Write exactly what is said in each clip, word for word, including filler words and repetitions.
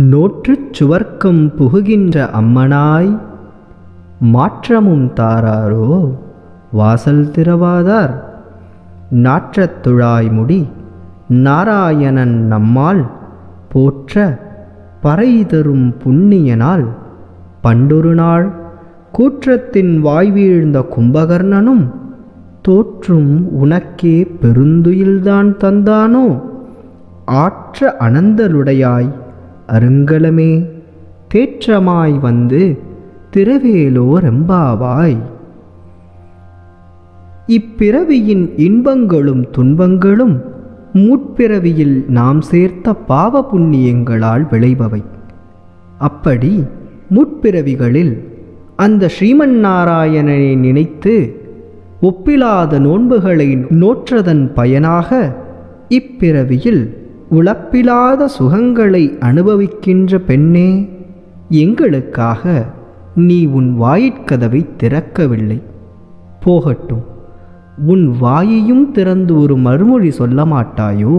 நோற்று சுவர்க்கம் புகுகின்ற அம்மனாய் மாற்றமும் தாராரோ வாசல் திரவாதார் நாற்றத் துழாய் முடி நாராயணன் நம்மால் போற்ற பறை தரும் புன்னியனால் பண்டொருநாள் கூற்றத்தின் வாய் வீழ்ந்த கும்பகர்ணனும் தோற்றும் உனக்கே பெருந்துயில்தான் தந்தானோ ஆற்ற அனந்தலுடையாய் அருங்கலமே தேற்றமாய் வந்து திரவேலோ ரெம்பாவாய். இப்பிறவியின் இன்பங்களும் துன்பங்களும் முற்பிறவியில் நாம் சேர்த்த பாவ புண்ணியங்களால் விளைபவை. அப்படி முற்பிறவிகளில் அந்த ஸ்ரீமன் நாராயணனை நினைத்து ஒப்பிலாத நோன்புகளை நோற்றதன் பயனாக இப்பிறவியில் உழப்பிலாத சுகங்களை அனுபவிக்கின்ற பெண்ணே, எங்களுக்காக நீ உன் வாயிற்கதவை திறக்கவில்லை. போகட்டும், உன் வாயையும் திறந்து ஒரு மறுமொழி சொல்ல மாட்டாயோ?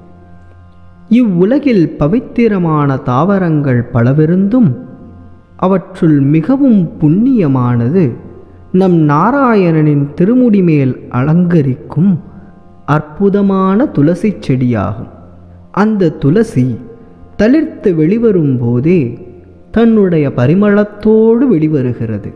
இவ்வுலகில் பவித்திரமான தாவரங்கள் பலவிருந்தும் அவற்றுள் மிகவும் புண்ணியமானது நம் நாராயணனின் திருமுடி மேல் அலங்கரிக்கும் அற்புதமான துளசி செடியாகும். அந்த துளசி தளிர்த்து வெளிவரும் போதே தன்னுடைய பரிமளத்தோடு வெளிவருகிறது.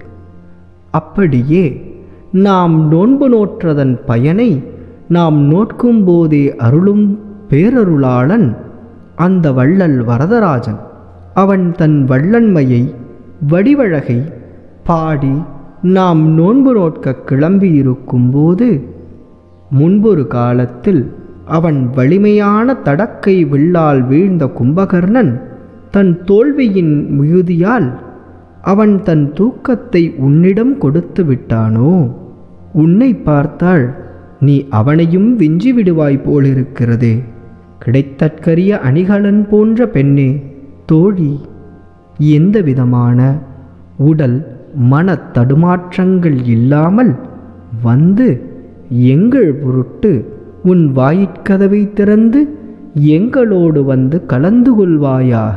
அப்படியே நாம் நோன்பு நோற்றதன் பயனை நாம் நோட்கும் போதே அருளும் பேரருளாளன் அந்த வள்ளல் வரதராஜன். அவன் தன் வள்ளன்மையை வடிவழகை பாடி நாம் நோன்பு நோட்க கிளம்பியிருக்கும் போது முன்பொரு காலத்தில் அவன் வலிமையான தடக்கை வில்லால் வீழ்ந்த கும்பகர்ணன் தன் தோல்வியின் மிகுதியால் அவன் தன் தூக்கத்தை உன்னிடம் கொடுத்து விட்டானோ? உன்னை பார்த்தால் நீ அவனையும் விஞ்சி விடுவாய் போலிருக்கிறதே. கிடைத்தற்கரிய அணிகலன் போன்ற பெண்ணே, தோழி, எந்த விதமான உடல் மன தடுமாற்றங்கள் இல்லாமல் வந்து எங்கள் பொருட்டு உன் வாயிற்கதவை திறந்து எங்களோடு வந்து கலந்து கொள்வாயாக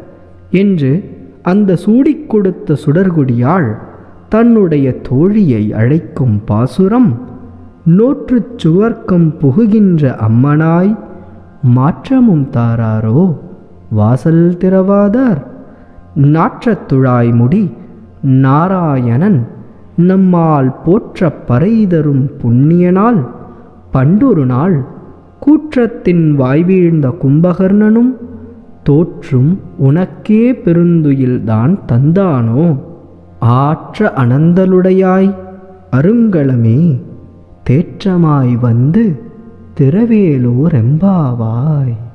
என்று அந்த சூடிக் கொடுத்த சுடர்குடியாள் தன்னுடைய தோழியை அழைக்கும் பாசுரம் நோற்று சுவர்க்கம் புகுகின்ற அம்மனாய் மாற்றமும் தாராரோ வாசல் திரவாதார் நாற்றத் துழாய் முடி நாராயணன் நம்மால் போற்ற பறை தரும் புன்னியனால் பண்டொருநாள் கூற்றத்தின் வாய் வீழ்ந்த கும்பகர்ணனும் தோற்றும் உனக்கே பெருந்துயில்தான் தந்தானோ ஆற்ற அனந்தலுடையாய் அருங்களமே தேற்றமாய் வந்து திரவேலோ ரெம்பாவாய்.